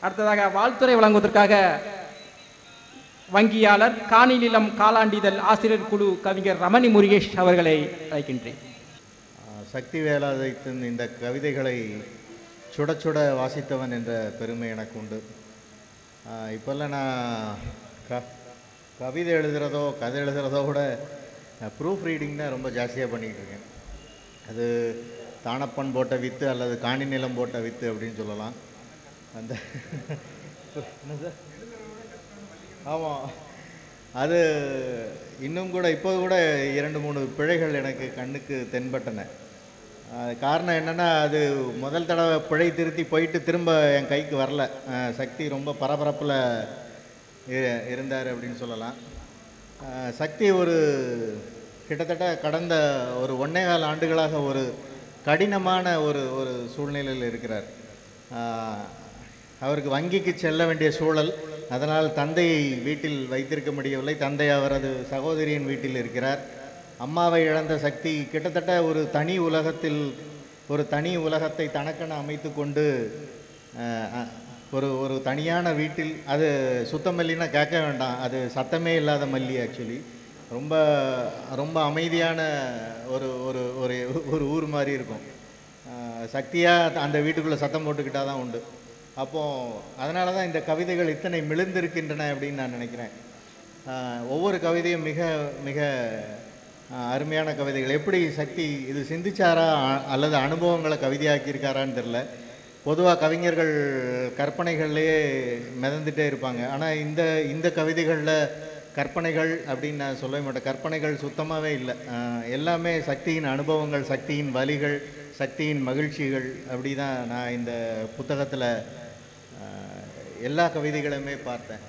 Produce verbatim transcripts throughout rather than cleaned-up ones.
அடுத்ததாக வாழ்த்துறை வழங்குவதற்காக வங்கியாளர் காணிநிலம் காலாண்டிதழ் ஆசிரியர் குழு கவிஞர் ரமணி முருகேஷ் அவர்களை அழைக்கின்றேன். சக்தி வேலாயுதத்தின் இந்த கவிதைகளை சுட சுட வாசித்தவன் என்ற பெருமை எனக்கு உண்டு. இப்போல்லாம் நான் க கவிதை எழுதுகிறதோ கதை எழுதுகிறதோ கூட ப்ரூஃப் ரீடிங் தான் ரொம்ப ஜாஸ்தியாக பண்ணிக்கிட்டு இருக்கேன். அது தானப்பன் போட்ட வித்து அல்லது காணி நிலம் போட்ட வித்து அப்படின்னு சொல்லலாம். அந்த ஆமாம், அது இன்னும் கூட இப்போ கூட இரண்டு மூணு பிழைகள் எனக்கு கண்ணுக்கு தென்பட்டன. காரணம் என்னென்னா, அது முதல் தடவை பிழை திருத்தி போயிட்டு திரும்ப என் கைக்கு வரல. சக்தி ரொம்ப பரபரப்பில் இருந்தார் அப்படின்னு சொல்லலாம். சக்தி ஒரு கிட்டத்தட்ட கடந்த ஒரு ஒன்னே கால் ஆண்டுகளாக ஒரு கடினமான ஒரு ஒரு சூழ்நிலையில் இருக்கிறார். அவருக்கு வங்கிக்கு செல்ல வேண்டிய சூழல், அதனால் தந்தையை வீட்டில் வைத்திருக்க முடியவில்லை. தந்தை அவரது சகோதரியின் வீட்டில் இருக்கிறார். அம்மாவை இழந்த சக்தி கிட்டத்தட்ட ஒரு தனி உலகத்தில் ஒரு தனி உலகத்தை தனக்கென அமைத்து கொண்டு ஒரு ஒரு தனியான வீட்டில், அது சுத்த மல்லின்னா கேட்க வேண்டாம், அது சத்தமே இல்லாத மல்லி. ஆக்சுவலி ரொம்ப ரொம்ப அமைதியான ஒரு ஒரு ஒரு ஒரு ஊர் மாதிரி இருக்கும். சக்தியாக அந்த வீட்டுக்குள்ளே சத்தம் போட்டுக்கிட்டால் தான் உண்டு. அப்போது அதனால தான் இந்த கவிதைகள் இத்தனை மிளிர்ந்திருக்கின்றன அப்படின்னு நான் நினைக்கிறேன். ஒவ்வொரு கவிதையும் மிக மிக அருமையான கவிதைகள். எப்படி சக்தி இது சிந்திச்சாரா அல்லது அனுபவங்களை கவிதையாக்கியிருக்காரான்னு தெரில. பொதுவாக கவிஞர்கள் கற்பனைகள்லேயே மிதந்துட்டே இருப்பாங்க. ஆனால் இந்த இந்த கவிதைகளில் கற்பனைகள் அப்படின்னு நான் சொல்லவே மாட்டேன். கற்பனைகள் சுத்தமாகவே இல்லை. எல்லாமே சக்தியின் அனுபவங்கள், சக்தியின் வலிகள், சக்தியின் மகிழ்ச்சிகள். அப்படி தான் நான் இந்த புத்தகத்தில் எல்லா கவிதைகளுமே பார்த்தேன்.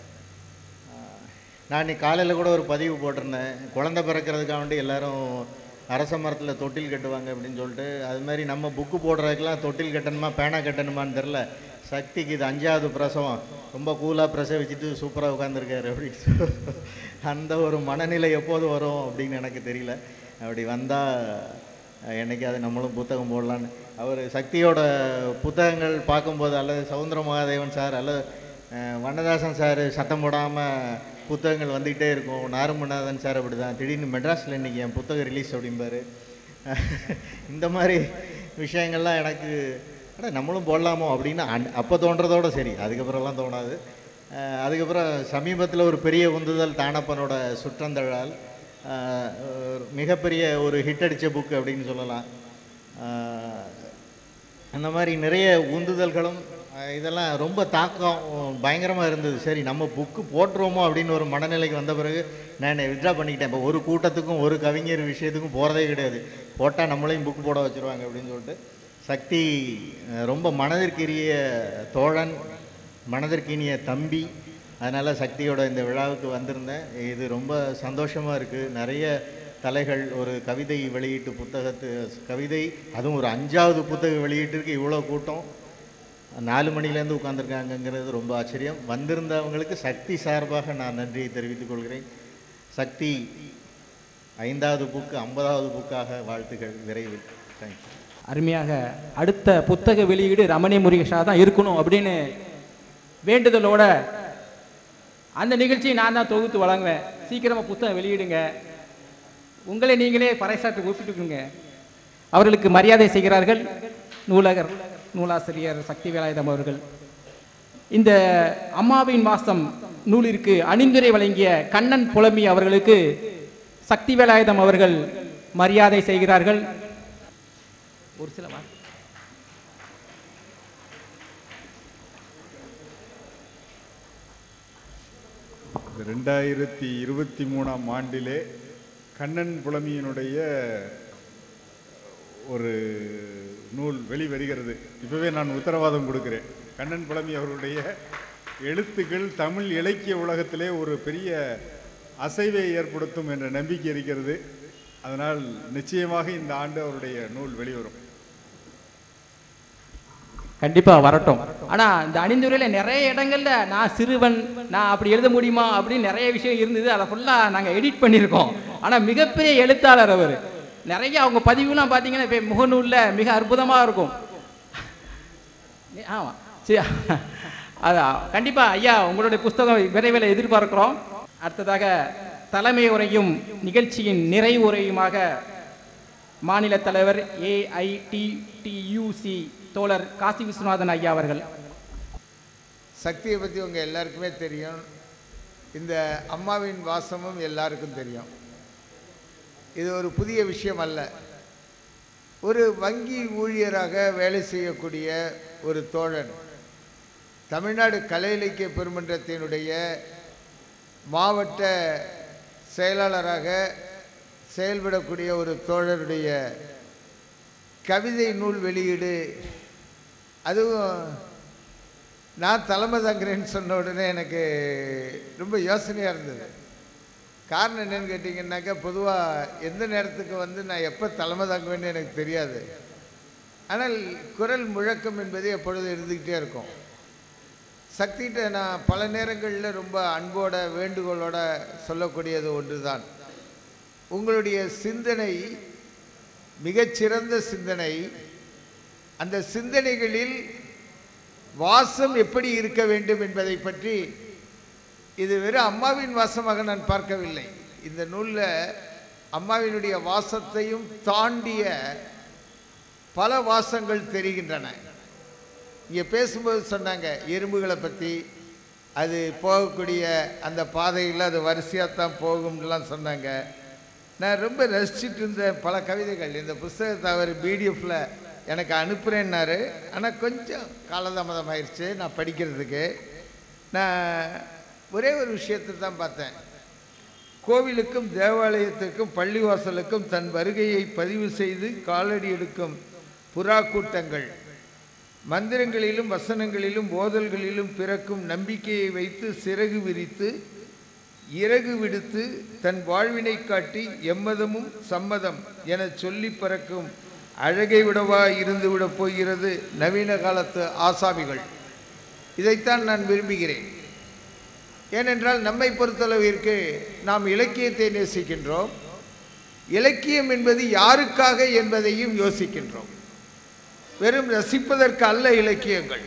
நான் இன்னைக்கு காலையில் கூட ஒரு பதிவு போட்டிருந்தேன். குழந்தை பிறக்கிறதுக்காக வேண்டி எல்லோரும் அரச மரத்தில் தொட்டில் கட்டுவாங்க அப்படின்னு சொல்லிட்டு, அது மாதிரி நம்ம புக்கு போடுறதுக்கெலாம் தொட்டில் கட்டணுமா பேனா கட்டணுமான்னு தெரில. சக்திக்கு இது அஞ்சாவது பிரசவம், ரொம்ப கூலாக பிரசவிச்சுட்டு சூப்பராக உட்காந்துருக்காரு அப்படின்னு. அந்த ஒரு மனநிலை எப்போது வரும் அப்படின்னு எனக்கு தெரியல. அப்படி வந்தால் என்னைக்கு அது நம்மளும் புத்தகம் போடலான்னு. அவர் சக்தியோட புத்தகங்கள் பார்க்கும்போது, அல்லது சவுந்தர மகாதேவன் சார் அல்லது வண்ணதாசன் சார் சத்தம் போடாமல் புத்தகங்கள் வந்துக்கிட்டே இருக்கும். நாருமநாதன் சார் அப்படி தான், திடீர்னு மெட்ராஸில் இன்றைக்கி என் புத்தகம் ரிலீஸ் அப்படிம்பார். இந்த மாதிரி விஷயங்கள்லாம் எனக்கு ஆனால் நம்மளும் போடலாமோ அப்படின்னு அன் அப்போ தோன்றதோடு சரி, அதுக்கப்புறம்லாம் தோணாது. அதுக்கப்புறம் சமீபத்தில் ஒரு பெரிய உந்துதல் தானப்பனோட சுற்றந்தழால், மிகப்பெரிய ஒரு ஹிட் அடித்த புக்கு அப்படின்னு சொல்லலாம். அந்த மாதிரி நிறைய உந்துதல்களும் இதெல்லாம் ரொம்ப தாக்கம் பயங்கரமாக இருந்தது. சரி, நம்ம புக்கு போட்டுருவோமோ அப்படின்னு ஒரு மனநிலைக்கு வந்த பிறகு நான் என்னை வித்ட்ரா பண்ணிக்கிட்டேன். இப்போ ஒரு கூட்டத்துக்கும் ஒரு கவிஞர் விஷயத்துக்கும் போகிறதே கிடையாது. போட்டால் நம்மளையும் புக்கு போட வச்சுருவாங்க அப்படின்னு சொல்லிட்டு, சக்தி ரொம்ப மனதிற்கினிய தோழன், மனதிற்கினிய தம்பி. அதனால் சக்தியோட இந்த விழாவுக்கு வந்திருந்தேன். இது ரொம்ப சந்தோஷமாக இருக்குது. நிறைய தலைகள் ஒரு கவிதை வெளியீட்டு புத்தகத்து கவிதை, அதுவும் ஒரு அஞ்சாவது புத்தகம் வெளியீட்டுருக்கு இவ்வளோ கூட்டம் நாலு மணிலேருந்து உட்காந்துருக்காங்கங்கிறது ரொம்ப ஆச்சரியம். வந்திருந்தவங்களுக்கு சக்தி சார்பாக நான் நன்றியை தெரிவித்துக் கொள்கிறேன். சக்தி ஐந்தாவது புக்கு ஐம்பதாவது புக்காக வாழ்த்துக்கள் விரைவில். தேங்க்யூ. அருமையாக அடுத்த புத்தக வெளியீடு ரமணி முருகேஷாக தான் இருக்கணும் அப்படின்னு வேண்டுதலோட அந்த நிகழ்ச்சியை நான் தான் தொகுத்து வழங்குவேன். சீக்கிரமாக புத்தகம் வெளியிடுங்க, உங்களை நீங்களே பறைசாற்றி ஒப்பிட்டுக்குங்க. அவர்களுக்கு மரியாதை செய்கிறார்கள் நூலகர் நூலாசிரியர் சக்தி வேலாயுதம் அவர்கள். இந்த அம்மாவின் வாசம் நூலிற்கு அணிந்துரை வழங்கிய கண்ணன் புலமி அவர்களுக்கு சக்தி வேலாயுதம் அவர்கள் மரியாதை செய்கிறார்கள். ஒரு சில ரெண்டாயிரத்தி இருபத்தி மூணாம் ஆண்டிலே கண்ணன் புலமியினுடைய ஒரு நூல் வெளிவருகிறது. இப்போவே நான் உத்தரவாதம் கொடுக்கிறேன். கண்ணன் புலமி அவருடைய எழுத்துக்கள் தமிழ் இலக்கிய உலகத்திலே ஒரு பெரிய அசைவை ஏற்படுத்தும் என்ற நம்பிக்கை இருக்கிறது. அதனால் நிச்சயமாக இந்த ஆண்டு அவருடைய நூல் வெளிவரும். கண்டிப்பாக வரட்டும். ஆனால் இந்த அணிந்துரையில் நிறைய இடங்கள்ல நான் சிறுவன், நான் அப்படி எழுத முடியுமா அப்படின்னு நிறைய விஷயம் இருந்தது. அதை ஃபுல்லாக நாங்கள் எடிட் பண்ணியிருக்கோம். ஆனால் மிகப்பெரிய எழுத்தாளர் அவர். நிறைய அவங்க பதிவுலாம் பார்த்தீங்கன்னா இப்போ முகநூலில் மிக அற்புதமாக இருக்கும். ஆமாம் சரி. அதான் கண்டிப்பாக ஐயா உங்களுடைய புஸ்தகம் விரைவில் எதிர்பார்க்கிறோம். அடுத்ததாக தலைமை உரையும் நிகழ்ச்சியின் நிறைவு உரையுமாக மாநில தலைவர் ஏஐடிடியூசி தோழர் காசி விஸ்வநாதன் ஐயா அவர்கள். சக்தியை பற்றி உங்கள் எல்லாருக்குமே தெரியும். இந்த அம்மாவின் வாசமும் எல்லாருக்கும் தெரியும். இது ஒரு புதிய விஷயம் அல்ல. ஒரு வங்கி ஊழியராக வேலை செய்யக்கூடிய ஒரு தோழன், தமிழ்நாடு கலை இலக்கிய பெருமன்றத்தினுடைய மாவட்ட செயலாளராக செயல்படக்கூடிய ஒரு தோழருடைய கவிதை நூல் வெளியீடு, அதுவும் நான் தலைமை தாங்கிறேன்னு சொன்ன உடனே எனக்கு ரொம்ப யோசனையாக இருந்தது. காரணம் என்னன்னு கேட்டிங்கன்னாக்கா, பொதுவாக எந்த நேரத்துக்கு வந்து நான் எப்போ தலைமை தாங்குவேன்னு எனக்கு தெரியாது. ஆனால் குரல் முழக்கம் என்பது எப்பொழுதும் இருந்துக்கிட்டே இருக்கும். சக்திகிட்ட நான் பல நேரங்களில் ரொம்ப அன்போட வேண்டுகோளோட சொல்லக்கூடியது ஒன்று தான், உங்களுடைய சிந்தனை மிகச்சிறந்த சிந்தனை. அந்த சிந்தனைகளில் வாசம் எப்படி இருக்க வேண்டும் என்பதை பற்றி, இது வெறும் அம்மாவின் வாசமாக நான் பார்க்கவில்லை. இந்த நூலில் அம்மாவினுடைய வாசத்தையும் தாண்டிய பல வாசங்கள் தெரிகின்றன. இங்கே பேசும்போது சொன்னாங்க எறும்புகளை பற்றி, அது போகக்கூடிய அந்த பாதையில் அது வரிசையாகத்தான் போகும்லாம் சொன்னாங்க. நான் ரொம்ப ரசிச்சுட்டு இருந்த பல கவிதைகள், இந்த புஸ்தகத்தை அவர் பிடிஎஃப்பில் எனக்கு அனுப்புகிறேன்னாரு. ஆனால் கொஞ்சம் காலதாமதம் ஆயிடுச்சு நான் படிக்கிறதுக்கு. நான் ஒரே ஒரு விஷயத்தை தான் பார்த்தேன். கோவிலுக்கும் தேவாலயத்திற்கும் பள்ளிவாசலுக்கும் தன் வருகையை பதிவு செய்து காலடி எடுக்கும் புறா கூட்டங்கள், மந்திரங்களிலும் வசனங்களிலும் ஓதல்களிலும் பிறக்கும் நம்பிக்கையை வைத்து சிறகு விரித்து இறகு விடுத்து தன் வாழ்வினை காட்டி எம்மதமும் சம்மதம் என சொல்லி பறக்கும் அழகை விடவா இருந்து விட போகிறது நவீன காலத்து ஆசாமிகள். இதைத்தான் நான் விரும்புகிறேன். ஏனென்றால் நம்மை பொறுத்தளவிற்கு நாம் இலக்கியத்தை நேசிக்கின்றோம். இலக்கியம் என்பது யாருக்காக என்பதையும் யோசிக்கின்றோம். வெறும் ரசிப்பதற்கு அல்ல இலக்கியங்கள்,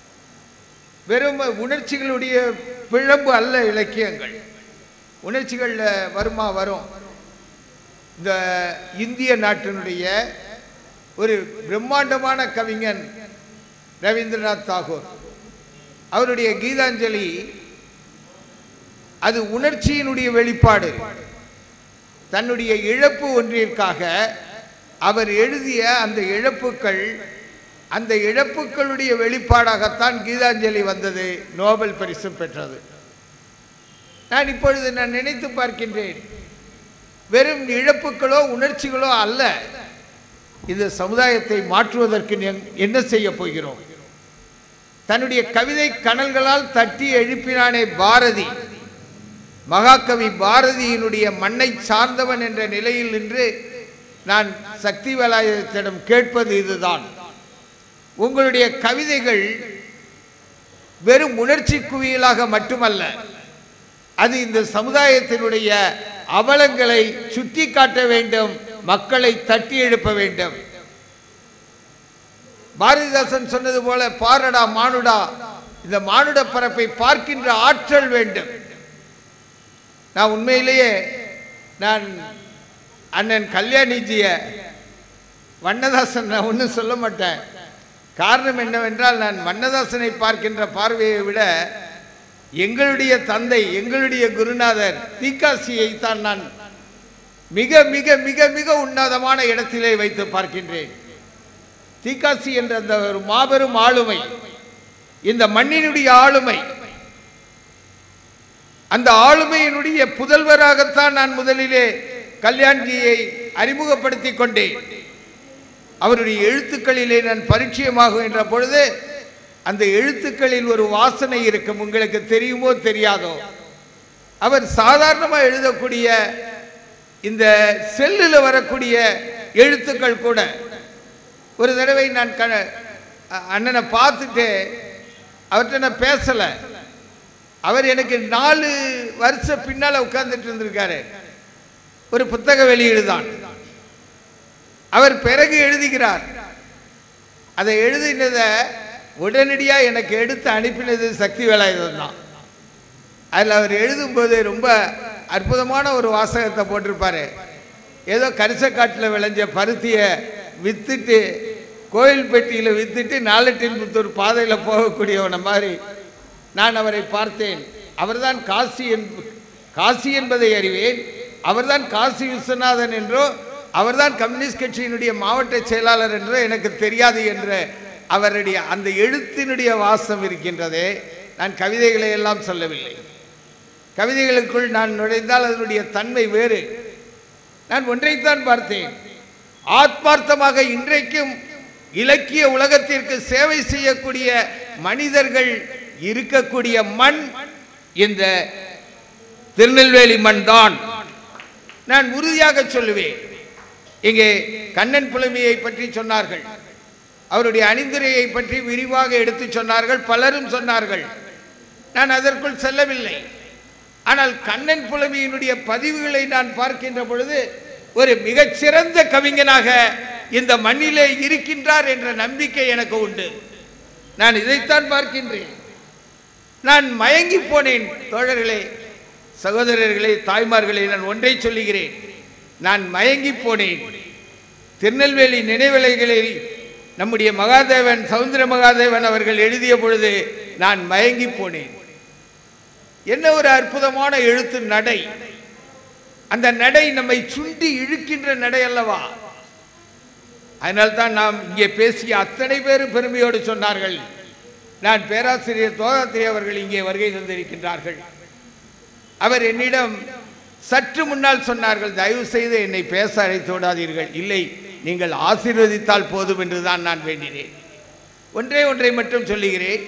வெறும் உணர்ச்சிகளுடைய பிழம்பு அல்ல இலக்கியங்கள். உணர்ச்சிகளில் வருமா வரும். இந்த இந்திய நாட்டினுடைய ஒரு பிரம்மாண்டமான கவிஞன் ரவீந்திரநாத் தாகூர், அவருடைய கீதாஞ்சலி அது உணர்ச்சியினுடைய வெளிப்பாடு. தன்னுடைய இழப்பு ஒன்றிற்காக அவர் எழுதிய அந்த இழப்புக்கள், அந்த இழப்புக்களுடைய வெளிப்பாடாகத்தான் கீதாஞ்சலி வந்தது, நோபல் பரிசு பெற்றது. நான் இப்பொழுது நான் நினைத்து பார்க்கின்றேன், வெறும் இழப்புகளோ உணர்ச்சிகளோ அல்ல, இந்த சமுதாயத்தை மாற்றுவதற்கு என்ன செய்ய போகிறோம். தன்னுடைய கவிதை கனல்களால் தட்டி எழுப்பினானே பாரதி, மகாகவி பாரதியினுடைய மண்ணை சார்ந்தவன் என்ற நிலையில் நின்று நான் சக்தி வேலாயுதத்திடம் கேட்பது இதுதான். உங்களுடைய கவிதைகள் வெறும் உணர்ச்சி குவியலாக மட்டுமல்ல, அது இந்த சமுதாயத்தினுடைய அவலங்களை சுட்டி காட்ட வேண்டும், மக்களை தட்டி எழுப்ப வேண்டும். பாரதிதாசன் சொன்னது போல, பாரடா மானுடா, இந்த மானுட பரப்பை பார்க்கின்ற ஆற்றல் வேண்டும். நான் உண்மையிலேயே நான் அண்ணன் கல்யாணிஜிய வண்ணதாசன் நான் ஒன்றும் சொல்ல மாட்டேன். காரணம் என்னவென்றால், நான் வண்ணதாசனை பார்க்கின்ற பார்வையை விட எங்களுடைய தந்தை, எங்களுடைய குருநாதர் தீக்காசியை தான் நான் மிக மிக மிக மிக உன்னதமான இடத்திலே வைத்து பார்க்கின்றேன். தீக்காசி என்ற அந்த ஒரு மாபெரும் ஆளுமை, இந்த மண்ணினுடைய ஆளுமை, அந்த ஆளுமையினுடைய புதல்வராகத்தான் நான் முதலிலே கல்யாண்ஜியை அறிமுகப்படுத்தி கொண்டேன். அவருடைய எழுத்துக்களிலே நான் பரிச்சயமாகும் என்ற பொழுது அந்த எழுத்துக்களில் ஒரு வாசனை இருக்கும். உங்களுக்கு தெரியுமோ தெரியாதோ, அவர் சாதாரணமாக எழுதக்கூடிய இந்த செல்லில் வரக்கூடிய எழுத்துக்கள் கூட, ஒரு தடவை நான் க அண்ணனை பார்த்துட்டு அவர்கிட்ட நான் பேசலை. அவர் எனக்கு நாலு வருஷம் பின்னால் உட்கார்ந்துட்டு இருந்திருக்காரு. ஒரு புத்தக வெளியீடுதான். அவர் பிறகு எழுதுகிறார். அதை எழுதினதை உடனடியாக எனக்கு எடுத்து அனுப்பினது சக்தி வேலாயுதம் தான். அதில் அவர் எழுதும்போது ரொம்ப அற்புதமான ஒரு வாசகத்தை போட்டிருப்பார். ஏதோ கரிசக்காட்டில் விளைஞ்ச பருத்தியை விற்றுட்டு கோயில் பெட்டியில் விற்றுட்டு நாலட்டின்புத்தூர் பாதையில் போகக்கூடியவன மாதிரி நான் அவரை பார்த்தேன். அவர்தான் காசி என் காசி என்பதை அறிவேன். அவர்தான் காசி விஸ்வநாதன் என்றோ அவர்தான் கம்யூனிஸ்ட் கட்சியினுடைய மாவட்ட செயலாளர் என்றோ எனக்கு தெரியாது என்ற அவருடைய அந்த எழுத்தினுடைய வாசம் இருக்கின்றதே. நான் கவிதைகளை எல்லாம் சொல்லவில்லை. கவிதைகளுக்குள் நான் நுழைந்தால் அதனுடைய தன்மை வேறு. நான் ஒன்றைத்தான் பார்த்தேன். ஆத்மார்த்தமாக இன்றைக்கும் இலக்கிய உலகத்திற்கு சேவை செய்யக்கூடிய மனிதர்கள் இருக்கக்கூடிய மண் இந்த திருநெல்வேலி மண் தான். நான் உறுதியாக சொல்லுவேன். இங்கே கண்ணன் புலமையை பற்றி சொன்னார்கள், அவருடைய அணிந்துரையை பற்றி விரிவாக எடுத்து சொன்னார்கள், பலரும் சொன்னார்கள். நான் அதற்குள் செல்லவில்லை. ஆனால் கண்ணன் புலமையினுடைய பதிவுகளை நான் பார்க்கின்ற பொழுது ஒரு மிகச்சிறந்த கவிஞனாக இந்த மண்ணிலே இருக்கின்றார் என்ற நம்பிக்கை எனக்கு உண்டு. நான் இதைத்தான் பார்க்கின்றேன். நான் மயங்கி போனேன். தோழர்களே, சகோதரர்களே, தாய்மார்களே, நான் ஒன்றை சொல்லுகிறேன். நான் மயங்கி போனேன். திருநெல்வேலி நினைவலைகளில் நம்முடைய மகாதேவன், சவுந்தர மகாதேவன் அவர்கள் எழுதிய பொழுது நான் மயங்கி போனேன். என்ன ஒரு அற்புதமான எழுத்து நடை! அந்த நடை நம்மை சுண்டி இழுக்கின்ற நடை அல்லவா? அதனால்தான் நாம் இங்கே பேசிய அத்தனை பேரும் பெருமையோடு சொன்னார்கள். நான் பேராசிரியர் தோதாத்திரி அவர்கள் இங்கே வருகை தந்திருக்கின்றார்கள். அவர் என்னிடம் சற்று முன்னால் சொன்னார்கள், தயவு செய்து என்னை பேச அழைத்து விடாதீர்கள். இல்லை, நீங்கள் ஆசீர்வதித்தால் போதும் என்றுதான் நான் வேண்டினேன். ஒன்றே ஒன்றை மட்டும் சொல்லுகிறேன்.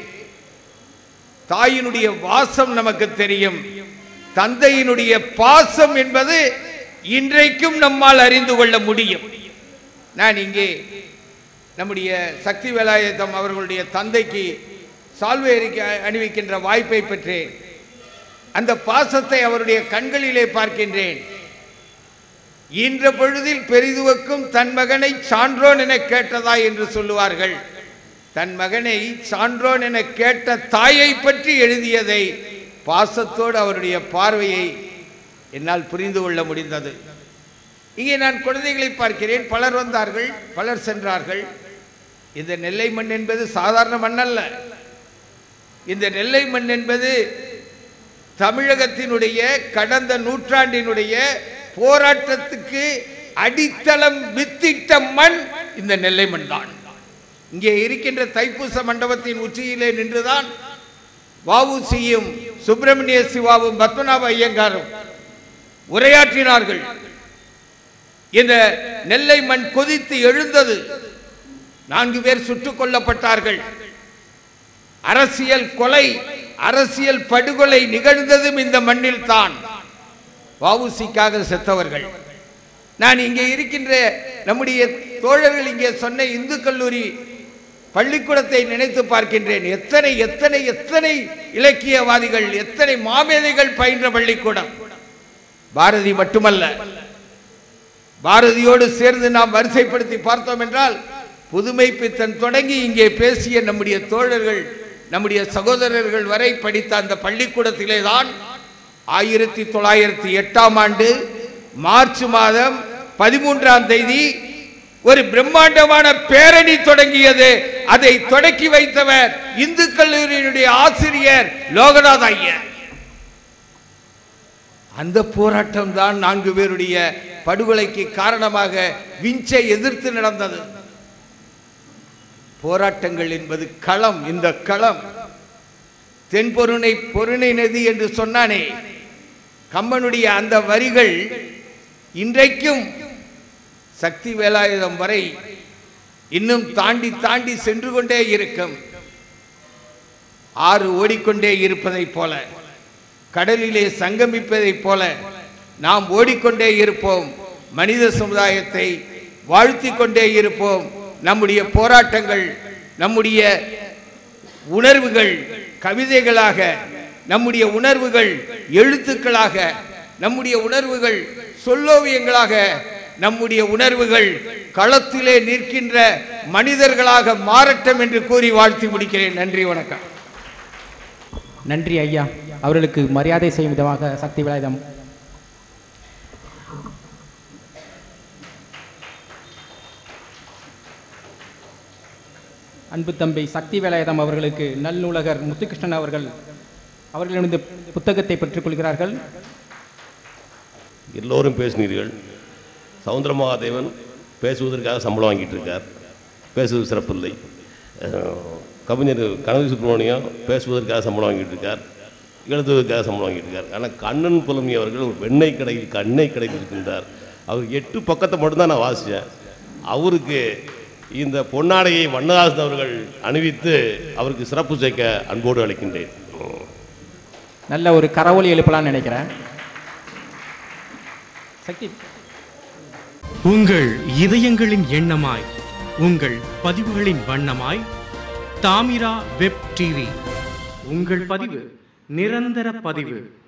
தாயினுடைய வாசம் நமக்கு தெரியும். தந்தையினுடைய பாசம் என்பது இன்றைக்கும் நம்மால் அறிந்து கொள்ள முடியும். நான் இங்கே நம்முடைய சக்தி வேலாயுதம் அவர்களுடைய தந்தைக்கு சால்வை அணிவிக்கின்ற வாய்ப்பை பெற்றேன். அந்த பாசத்தை அவருடைய கண்களிலே பார்க்கின்றேன். இன்ற பொழுதில் பெரிதுவக்கும் தன் மகனை சான்றோன் என கேட்டதா என்று சொல்லுவார்கள். தன் மகனை சான்றோன் என கேட்ட தாயை பற்றி எழுதியதை பாசத்தோடு அவருடைய பார்வையை என்னால் புரிந்து கொள்ள முடிந்தது. இங்கே நான் குழந்தைகளை பார்க்கிறேன். பலர் வந்தார்கள், பலர் சென்றார்கள். இந்த நெல்லை மண் என்பது சாதாரண மண் அல்ல. இந்த நெல்லை மண் என்பது தமிழகத்தினுடைய கடந்த நூற்றாண்டினுடைய போராட்டத்துக்கு அடித்தளம் வித்திட்ட மண் இந்த நெல்லை மண் தான். இங்கே இருக்கின்ற தைப்பூச மண்டபத்தின் உச்சியிலே நின்றுதான் வஉசியும் சுப்பிரமணிய சிவாவும் பத்மநாப ஐயங்காரும் உரையாற்றினார்கள். இந்த நெல்லை மண் கொதித்து எழுந்தது. நான்கு பேர் சுட்டுக் கொல்லப்பட்டார்கள். அரசியல் கொலை, அரசியல் படுகொலை நிகழ்ந்ததும் இந்த மண்ணில் தான். வஉசிக்காக செத்தவர்கள். நான் இங்கே இருக்கின்ற நம்முடைய தோழர்கள் இங்கே சொன்ன இந்து கல்லூரி பள்ளிக்கூடத்தை நினைத்து பார்க்கின்றேன். எத்தனை எத்தனை எத்தனை இலக்கியவாதிகள், எத்தனை மாமேதைகள் பயின்ற பள்ளிக்கூடம். பாரதி மட்டுமல்ல, பாரதியோடு சேர்ந்து நாம் வரிசைப்படுத்தி பார்த்தோம் என்றால் புதுமை பித்தன் தொடங்கி இங்கே பேசிய நம்முடைய தோழர்கள், நம்முடைய சகோதரர்கள் வரை படித்த அந்த பள்ளிக்கூடத்திலே தான் ஆயிரத்தி தொள்ளாயிரத்தி எட்டாம் ஆண்டு மார்ச் மாதம் பதிமூன்றாம் தேதி ஒரு பிரம்மாண்டமான பேரணி தொடங்கியது. அதை தொடக்கி வைத்தவர் இந்து கல்லூரியினுடைய ஆசிரியர் லோகநாத ஐயர். அந்த போராட்டம் தான் நான்கு பேருடைய படுகொலைக்கு காரணமாக விஞ்சை எதிர்த்து நடந்தது. போராட்டங்கள் என்பது களம். இந்த களம் தென்பொருணை பொருணை நதி என்று சொன்னானே கம்பனுடைய அந்த வரிகள் இன்றைக்கும் சக்தி வேலாயுதம் வரை இன்னும் தாண்டி தாண்டி சென்று கொண்டே இருக்கும். ஆறு ஓடிக்கொண்டே இருப்பதை போல, கடலிலே சங்கமிப்பதை போல நாம் ஓடிக்கொண்டே இருப்போம். மனித சமுதாயத்தை வாழ்த்தி கொண்டே இருப்போம். நம்முடைய போராட்டங்கள், நம்முடைய உணர்வுகள் கவிதைகளாக, நம்முடைய உணர்வுகள் எழுத்துக்களாக, நம்முடைய உணர்வுகள் சொல்லோவியங்களாக நம்முடைய உணர்வுகள் களத்திலே நிற்கின்ற மனிதர்களாக மாறட்டும் என்று கூறி வாழ்த்தி முடிக்கிறேன். நன்றி, வணக்கம். நன்றி ஐயா. அவர்களுக்கு மரியாதை செய்யும் விதமாக சக்தி வேலாயுதம் அன்பு தம்பி சக்தி வேலாயுதம் அவர்களுக்கு நல்லுலகர் முத்துகிருஷ்ணன் அவர்கள் அவர்களிடம் புத்தகத்தை பெற்றுக்கொள்கிறார்கள். எல்லோரும் பேசினீர்கள். சவுந்தரமகாதேவன் பேசுவதற்காக சம்பளம் வாங்கிட்டு இருக்கார், பேசுவது சிறப்பில்லை. கவிஞர் கனகி சுப்பிரமணியம் பேசுவதற்காக சம்பளம் வாங்கிட்டு இருக்கார், எழுதுவதற்காக சம்பளம் வாங்கிட்டு இருக்கார். ஆனால் கண்ணன் புலமி அவர்கள் ஒரு வெண்ணெய் கடையில் கண்ணெய் கடையில் இருக்கின்றார். அவர் எட்டு பக்கத்தை மட்டும்தான் நான் வாசித்தேன். அவருக்கு இந்த பொன்னாடையை வண்ணதாசன் அவர்கள் அணிவித்து அவருக்கு சிறப்பு சேர்க்க அன்போடு அழைக்கின்றேன். நல்ல ஒரு கரவொலி எழுப்பலாம்னு நினைக்கிறேன். சக்தி, உங்கள் இதயங்களின் எண்ணமாய், உங்கள் பதிவுகளின் வண்ணமாய் தாமிரா வெப் டிவி. உங்கள் பதிவு நிரந்தர பதிவு.